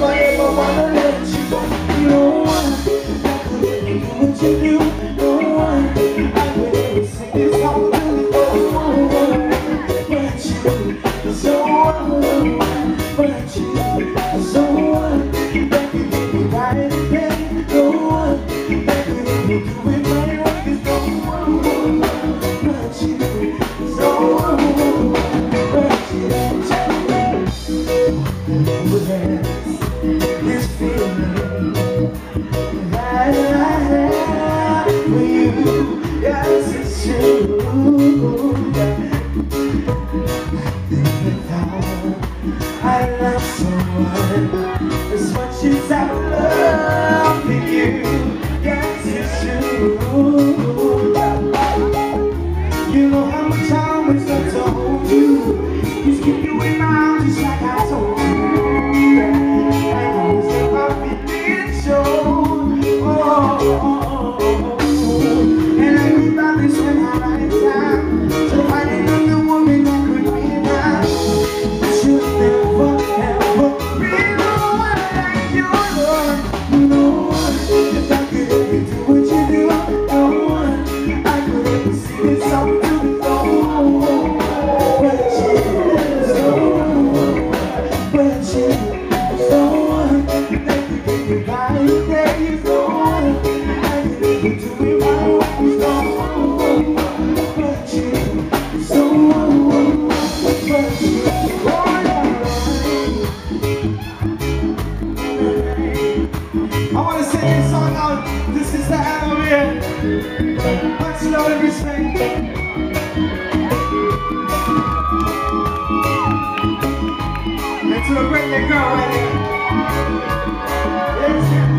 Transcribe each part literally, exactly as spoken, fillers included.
I ever wanna let you go. No one that could ever do what you do. No one I could ever sing this song to. Oh, but you, so one, but you, so one that could make me right again. No one that could ever do it right way. There's no one but you, so one, but you. This feeling that I have for you, yes it's true. I love someone as much as I love for you, yes it's true. You know how much I always love to hold you. Please keep you in my arms just like I told you. I want to sing this song out. This is the anthem here. Much love and respect. And to a great little girl right here. Yes, yes.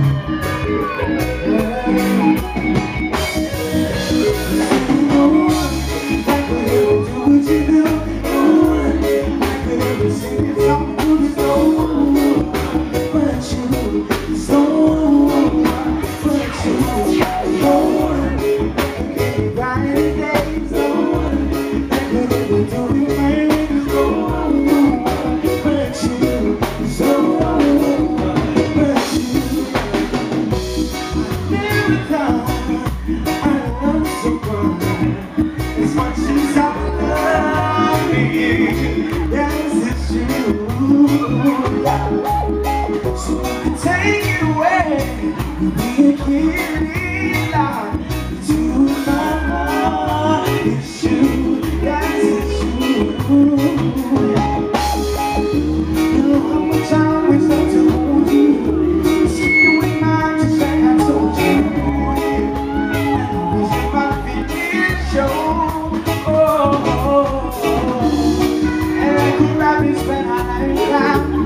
No one that could ever do what you do. No one that could ever sing this song to me. No one but you. So so take it away, be a kitty light to my heart. It's you, yes it's you. You know how much I always love to hold you. See you in my arms just like I told you. And always if my feelings show. Oh, oh, oh. And I could not be spent a lifetime.